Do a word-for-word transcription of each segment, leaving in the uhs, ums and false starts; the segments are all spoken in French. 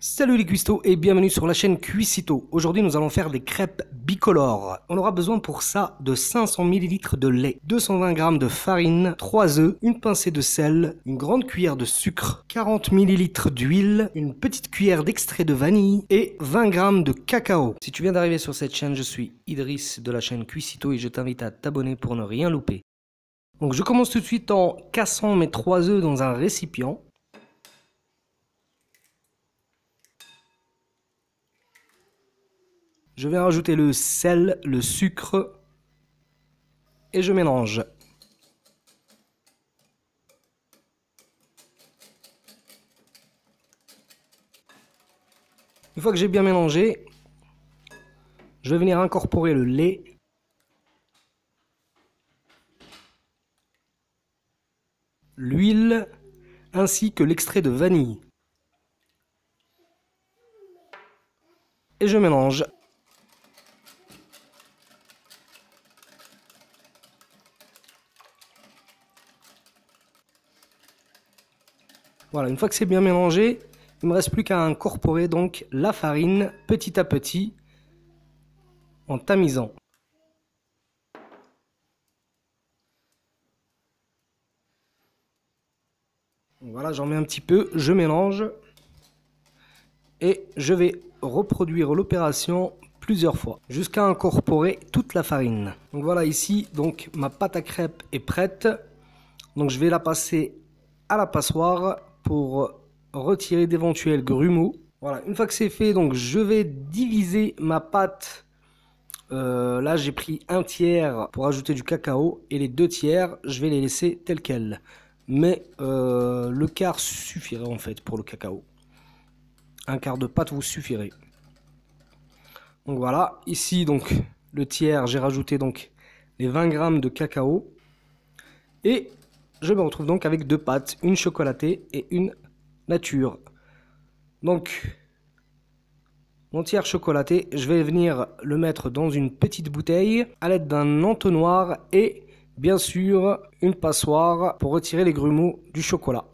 Salut les cuistots et bienvenue sur la chaîne Cuisito. Aujourd'hui nous allons faire des crêpes bicolores. On aura besoin pour ça de cinq cents millilitres de lait, deux cent vingt grammes de farine, trois œufs, une pincée de sel, une grande cuillère de sucre, quarante millilitres d'huile, une petite cuillère d'extrait de vanille et vingt grammes de cacao. Si tu viens d'arriver sur cette chaîne, je suis Idriss de la chaîne Cuisito et je t'invite à t'abonner pour ne rien louper. Donc je commence tout de suite en cassant mes trois œufs dans un récipient. Je vais rajouter le sel, le sucre et je mélange. Une fois que j'ai bien mélangé, je vais venir incorporer le lait, l'huile ainsi que l'extrait de vanille. Et je mélange. Voilà, une fois que c'est bien mélangé, il ne me reste plus qu'à incorporer donc la farine petit à petit en tamisant. Voilà, j'en mets un petit peu, je mélange et je vais reproduire l'opération plusieurs fois jusqu'à incorporer toute la farine. Donc voilà, ici donc ma pâte à crêpes est prête. Donc je vais la passer à la passoire pour retirer d'éventuels grumeaux. Voilà, une fois que c'est fait, donc je vais diviser ma pâte. Euh, là, j'ai pris un tiers pour ajouter du cacao et les deux tiers, je vais les laisser tels quels. Mais euh, le quart suffirait en fait pour le cacao. Un quart de pâte vous suffirait. Donc voilà, ici donc le tiers, j'ai rajouté donc les vingt grammes de cacao et je me retrouve donc avec deux pâtes, une chocolatée et une nature. Donc, mon tiers chocolaté, je vais venir le mettre dans une petite bouteille à l'aide d'un entonnoir et bien sûr une passoire pour retirer les grumeaux du chocolat.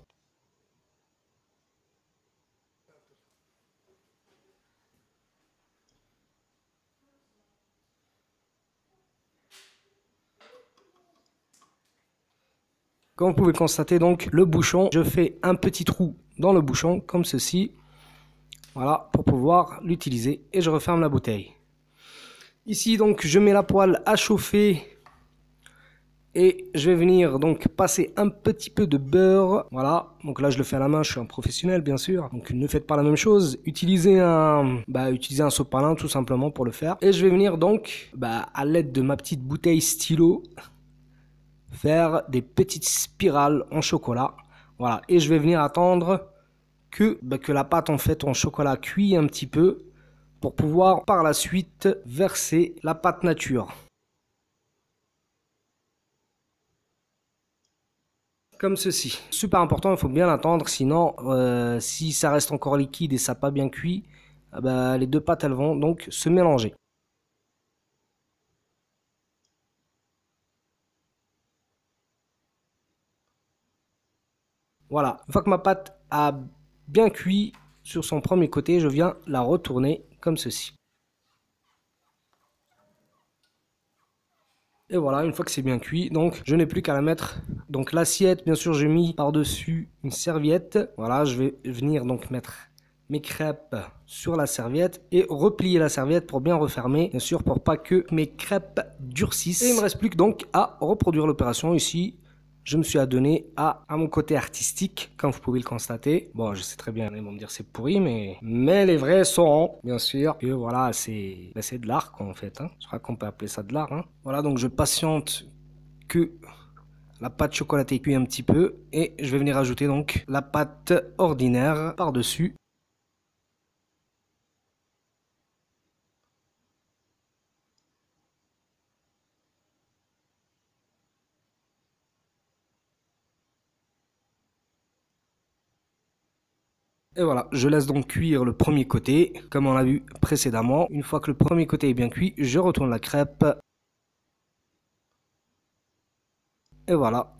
Comme vous pouvez constater donc le bouchon, je fais un petit trou dans le bouchon comme ceci. Voilà, pour pouvoir l'utiliser et je referme la bouteille. Ici donc je mets la poêle à chauffer et je vais venir donc passer un petit peu de beurre. Voilà, donc là je le fais à la main, je suis un professionnel bien sûr. Donc ne faites pas la même chose, utilisez un, bah, utilisez un sopalin tout simplement pour le faire. Et je vais venir donc bah, à l'aide de ma petite bouteille stylo faire des petites spirales en chocolat. Voilà, et je vais venir attendre que, bah, que la pâte en fait en chocolat cuit un petit peu pour pouvoir par la suite verser la pâte nature. Comme ceci. Super important, il faut bien l'attendre, sinon euh, si ça reste encore liquide et ça n'a pas bien cuit, eh ben, les deux pâtes elles vont donc se mélanger. Voilà, une fois que ma pâte a bien cuit sur son premier côté, je viens la retourner comme ceci. Et voilà, une fois que c'est bien cuit, donc je n'ai plus qu'à la mettre. Donc l'assiette, bien sûr, j'ai mis par-dessus une serviette. Voilà, je vais venir donc mettre mes crêpes sur la serviette et replier la serviette pour bien refermer, bien sûr, pour pas que mes crêpes durcissent. Et il me reste plus que donc à reproduire l'opération ici. Je me suis adonné à, à mon côté artistique, comme vous pouvez le constater. Bon, je sais très bien, ils vont me dire c'est pourri, mais, mais les vrais sont, bien sûr, que voilà, c'est ben, de l'art, quoi, en fait. Hein. Je crois qu'on peut appeler ça de l'art. Hein. Voilà, donc je patiente que la pâte chocolatée cuit un petit peu, et je vais venir ajouter donc la pâte ordinaire par-dessus. Et voilà, je laisse donc cuire le premier côté, comme on l'a vu précédemment. Une fois que le premier côté est bien cuit, je retourne la crêpe. Et voilà.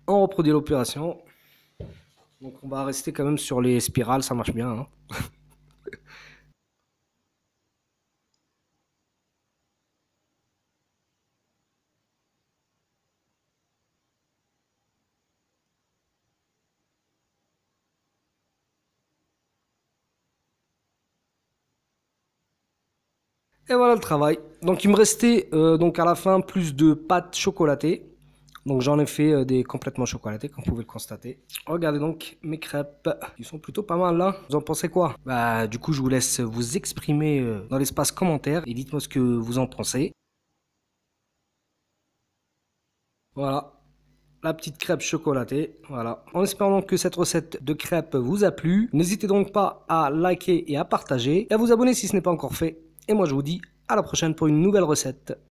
on reproduit l'opération. Donc on va rester quand même sur les spirales, ça marche bien. Hein. Et voilà le travail. Donc il me restait euh, donc à la fin plus de pâte chocolatée. Donc j'en ai fait euh, des complètement chocolatées, comme vous pouvez le constater. Regardez donc mes crêpes, ils sont plutôt pas mal là. Vous en pensez quoi? Bah du coup je vous laisse vous exprimer euh, dans l'espace commentaire et dites-moi ce que vous en pensez. Voilà. La petite crêpe chocolatée, voilà. En espérant que cette recette de crêpes vous a plu, n'hésitez donc pas à liker et à partager et à vous abonner si ce n'est pas encore fait. Et moi je vous dis à la prochaine pour une nouvelle recette.